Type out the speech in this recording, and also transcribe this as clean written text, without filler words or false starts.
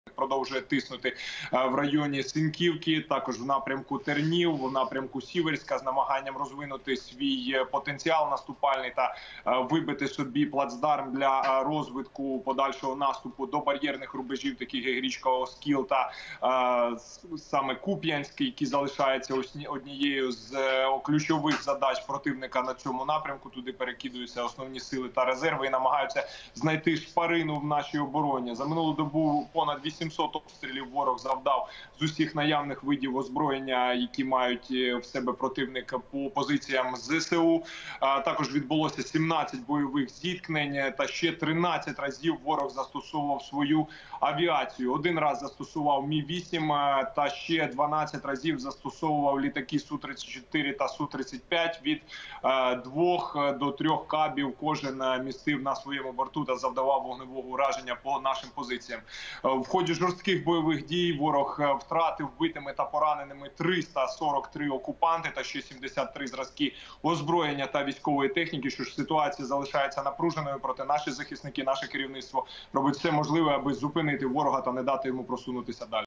продовжує тиснути в районі Синьківки, також в напрямку Тернів, в напрямку Сіверська з намаганням розвинути свій потенціал наступальний та вибити собі плацдарм для розвитку подальшого наступу до бар'єрних рубежів, таких як річка Оскіл та саме Куп'янський, які залишаються однією з ключових задач противника на цьому напрямку. Туди перекидуються основні сили та резерви і намагаються знайти шпарину в нашій обороні. За минулу добу понад 800 обстрілів ворог завдав з усіх наявних видів озброєння, які мають в себе противник по позиціям ЗСУ. Також відбулося 17 бойових зіткнень та ще 13 разів ворог застосовував свою авіацію. Один раз застосував Мі-8 та ще 12 разів застосовував літаки Су-34 та Су-35. Від 2 до 3 кабів кожен містив на своєму борту та завдавав вогневого ураження по нашим позиціям. В ході жорстких бойових дій ворог втратив вбитими та пораненими 343 окупанти та ще 73 зразки озброєння та військової техніки. Що ж, ситуація залишається напруженою, проте наші захисники, наше керівництво робить все можливе, аби зупинити ворога та не дати йому просунутися далі.